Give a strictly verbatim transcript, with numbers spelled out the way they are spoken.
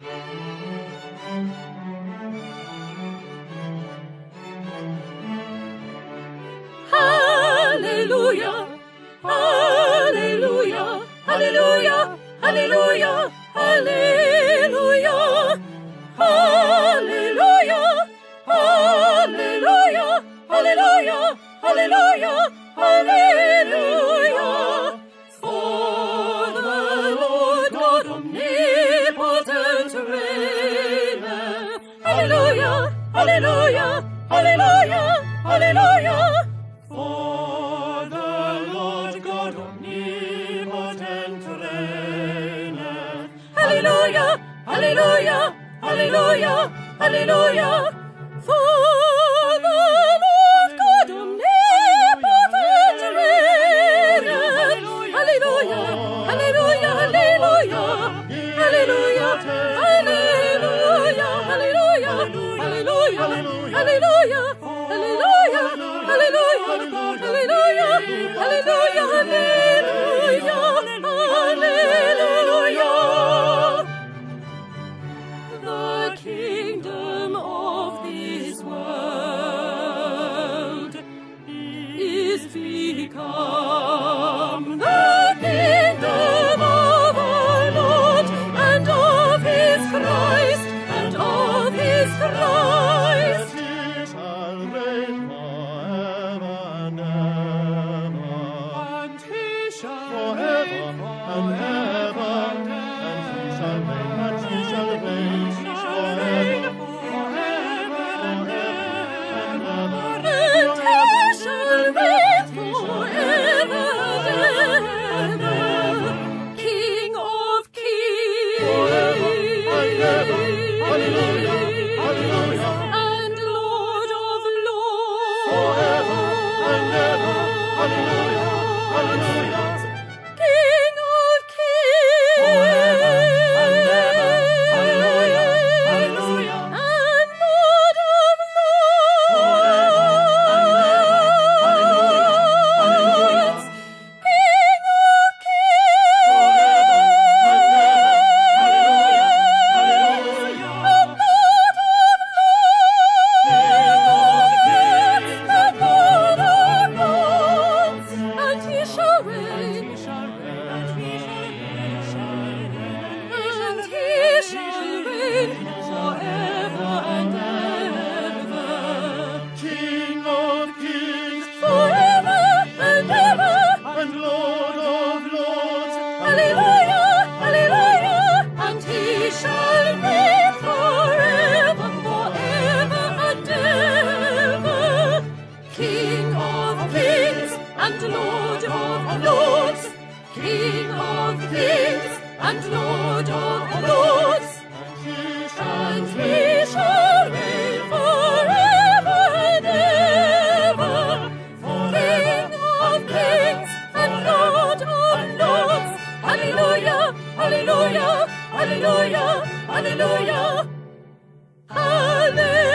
Hallelujah, hallelujah, hallelujah, hallelujah, hallelujah, hallelujah, hallelujah, hallelujah, hallelujah, hallelujah. For the Lord God omnipotent reigneth. Hallelujah, hallelujah, hallelujah, hallelujah. For the Lord God omnipotent reigneth. Hallelujah, hallelujah, hallelujah, hallelujah. For the Lord God omnipotent reigneth. Hallelujah, hallelujah, hallelujah, hallelujah, hallelujah, hallelujah, hallelujah, hallelujah, hallelujah, hallelujah, hallelujah, hallelujah, hallelujah. The kingdom of this world is become the kingdom of our Lord and of his Christ and of his Christ. He shall reign forever and ever. And he shall Forever and ever. And he shall reign, and he shall reign forever. forever and ever. And And he shall reign forever and ever. King of kings. Forever and ever. Hallelujah, hallelujah. And Lord of lords. Forever and ever. Hallelujah, hallelujah. King of kings. Forever and ever. Hallelujah, hallelujah. And Lord of lords. King of and he shall reign, and he shall reign forever and ever, King of kings forever and ever. and Lord of lords. Hallelujah, hallelujah, and he shall reign forever, forever and ever. King of kings and Lord of lords, King of kings and Lord of lords, and he shall reign forever and ever. King of kings and Lord of lords, hallelujah, hallelujah, hallelujah, hallelujah, hallelujah.